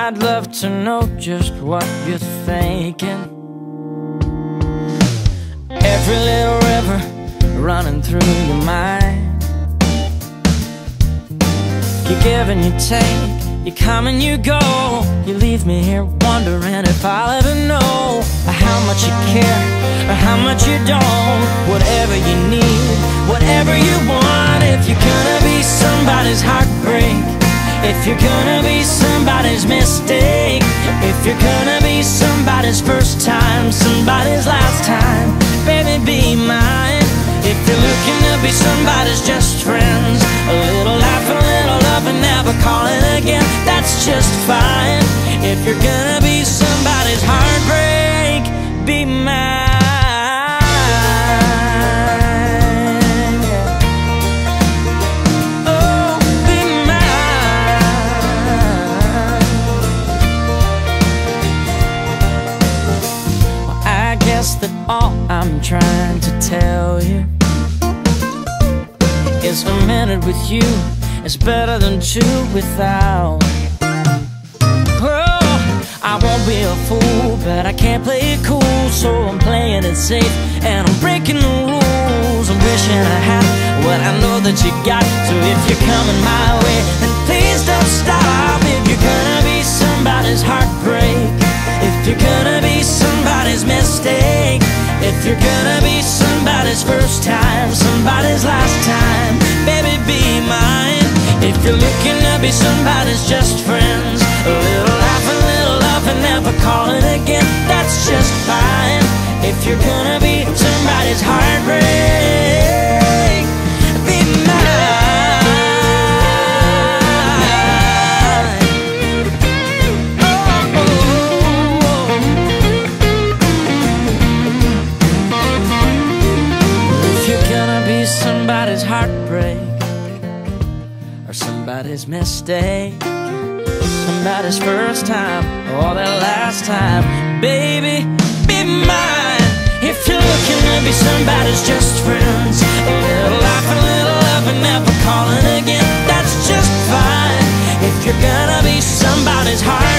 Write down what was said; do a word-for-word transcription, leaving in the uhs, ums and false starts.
I'd love to know just what you're thinking. Every little river running through your mind. You give and you take, you come and you go. You leave me here wondering if I'll ever know how much you care or how much you don't. Whatever you need, whatever you want. If you're gonna be somebody's heartbreak, if you're gonna be somebody's mistake, if you're gonna be somebody's first time, somebody's last time, baby, be mine. If you're looking to be somebody's just friends, a little laugh, a little love, and never call it again, that's just fine. If you're gonna be somebody's heartbreak, be mine. Oh, be mine. Well, I guess that all I'm trying to tell you is a minute with you is better than two without. Oh, I won't be a fool, but I can't play it cool, so I'm playing it safe and I'm breaking the rules. I'm wishing I had what I know that you got. So if you're coming my way, then please don't stop. If you're gonna be somebody's heartbreak, if you're gonna be somebody's mistake, if you're gonna be somebody's first time, somebody's last time, baby, be mine. If you're looking to be somebody's just friends, a little laugh, a little love, and never call it again, that's just fine. If you're gonna be somebody's heartbreak, be mine. Somebody's heartbreak, or somebody's mistake, somebody's first time, or their last time, baby, be mine. If you're looking to be somebody's just friends, a little laugh, a little love, and never call it again, that's just fine. If you're gonna be somebody's heart